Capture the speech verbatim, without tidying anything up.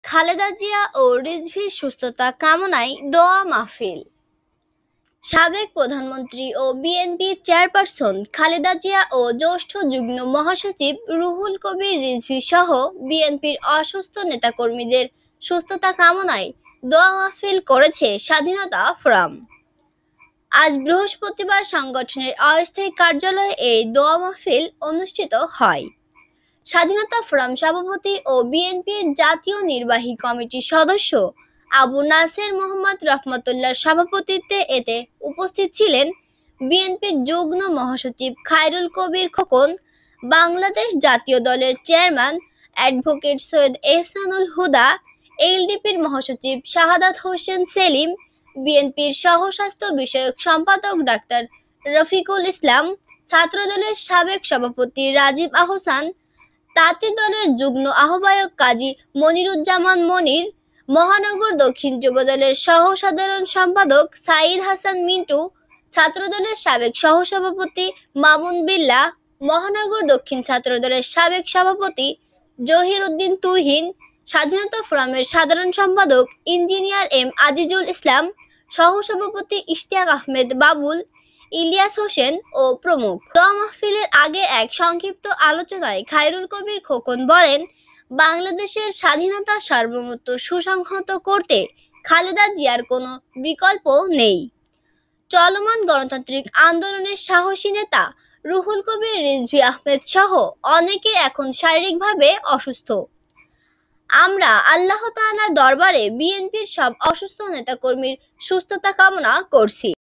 খালেদা জিয়া ও রিজভীর সুস্থতা কামনায় দোয়া মাহফিল। সাবেক প্রধানমন্ত্রী ও বিএনপি চেয়ারপারসন খালেদা জিয়া ও জ্যেষ্ঠ যুগ্ম মহাসচিব রুহুল কবির রিজভী সহ বিএনপির অসুস্থ নেতাকর্মীদের সুস্থতা কামনায় দোয়া মাহফিল করেছে স্বাধীনতা ফোরাম। আজ বৃহস্পতিবার সংগঠনের অস্থায়ী কার্যালয়ে এই দোয়া মাহফিল অনুষ্ঠিত হয়। স্বাধীনতা ফোরাম সভাপতি ও বিএনপির জাতীয় নির্বাহী কমিটির সদস্য আবু নাসের মোহাম্মদ রহমতুল্লাহর সভাপতিত্বে এতে উপস্থিত ছিলেন বিএনপির যুগ্ম মহাসচিব খায়রুল কবির খোকন, বাংলাদেশ জাতীয় দলের চেয়ারম্যান অ্যাডভোকেট সৈয়দ এহসানুল হুদা, এলডিপির মহাসচিব শাহাদাত হোসেন সেলিম, বিএনপির সহ স্বাস্থ্য বিষয়ক সম্পাদক ডাক্তার রফিকুল ইসলাম, ছাত্রদলের সাবেক সভাপতি রাজীব আহসান, তাঁতি দলের যুগ্ম আহ্বায়ক কাজী মনিরুজ্জামান মনির, মহানগর দক্ষিণ যুবদলের সহ সাধারণ সম্পাদক সাঈদ হাসান মিন্টু, ছাত্রদলের সাবেক সহসভাপতি মামুন বিল্লাহ, মহানগর দক্ষিণ ছাত্রদলের সাবেক সভাপতি জহির উদ্দিন তুহিন, স্বাধীনতা ফোরামের সাধারণ সম্পাদক ইঞ্জিনিয়ার এম আজিজুল ইসলাম, সহসভাপতি ইশতিয়াক আহমেদ বাবুল, ইলিয়াস হোসেন ও প্রমুখ। দোয়া মাহফিলের আগে এক সংক্ষিপ্ত আলোচনায় খায়রুল কবির খোকন বলেন, বাংলাদেশের স্বাধীনতা সার্বভৌমত্ব সুসংহত করতে খালেদা জিয়ার কোনো বিকল্প নেই। চলমান গণতান্ত্রিক আন্দোলনের সাহসী নেতা রুহুল কবির রিজভী আহমেদ সহ অনেকে এখন শারীরিকভাবে অসুস্থ। আমরা আল্লাহ তাআলার দরবারে বিএনপির সব অসুস্থ নেতাকর্মীর সুস্থতা কামনা করছি।